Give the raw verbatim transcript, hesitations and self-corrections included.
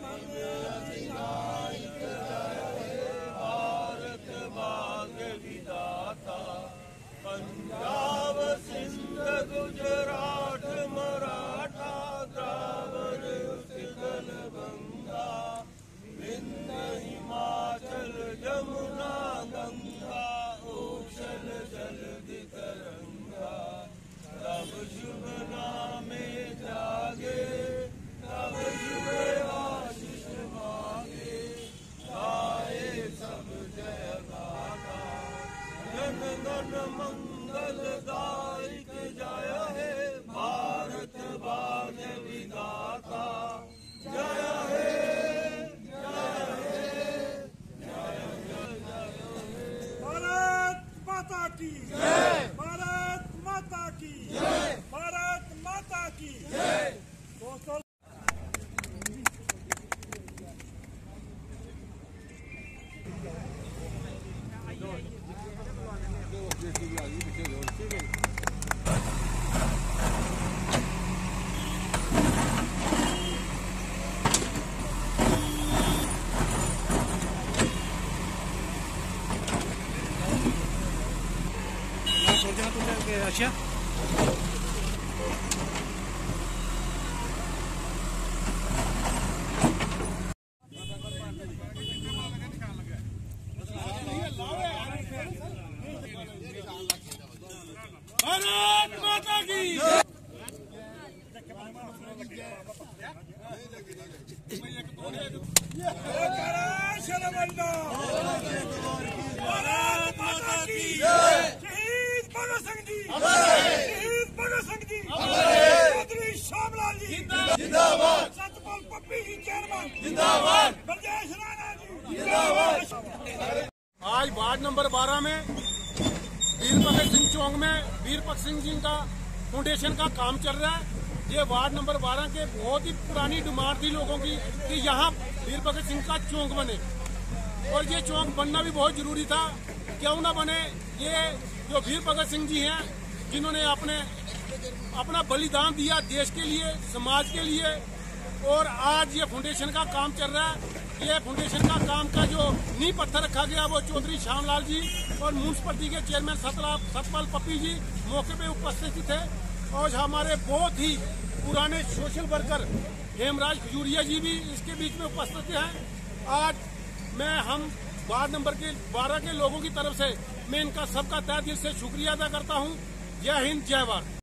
भारत भाग्य विधाता। पंजाब सिंध गुजरात मराठा द्रावण उत्कल गंगा, विंध्य हिमाचल जमुना गंगा, उछल जलधि तरंगा। तब शुभ नामे जागे, तब शुभ आशीष मांगे, गाए सब जय गाथा। जन गण मंगल दायक जय हे, भारत भाग्य विधाता। जय हे, जय हे, जय जय जय हे। भारत माता की जय, भारत माता की जय, भारत माता की जय। दोस्तों अच्छा भारत माता की भारत माता की शहीद भगत सिंह जी, शहीद भगत सिंह जी, चौधरी श्यामलाल जी जिंदाबाद, सतपाल पप्पी जी चेयरमैन जिंदाबाद, ब्रजेश राणा जी जिंदाबाद। आज वार्ड नंबर बारह में वीर भगत सिंह चौक में वीर भगत सिंह जी का फाउंडेशन का काम चल रहा है। ये वार्ड नंबर बारह के बहुत ही पुरानी डिमांड थी लोगों की कि यहाँ वीर भगत सिंह का चौक बने, और ये चौक बनना भी बहुत जरूरी था। क्यों ना बने, ये जो वीर भगत सिंह जी हैं जिन्होंने अपने अपना बलिदान दिया देश के लिए, समाज के लिए, और आज ये फाउंडेशन का काम चल रहा है। ये फाउंडेशन का काम का जो नींव पत्थर रखा गया वो चौधरी श्यामलाल जी और म्यूनसिपलिटी के चेयरमैन सतपाल पप्पी जी मौके पे उपस्थित थे, और हमारे बहुत ही पुराने सोशल वर्कर हेमराज खजूरिया जी भी इसके बीच में उपस्थित हैं। आज मैं हम वार्ड नंबर के बारह के लोगों की तरफ से मैं इनका सबका तहे दिल से शुक्रिया अदा करता हूँ। जय हिंद, जय भारत।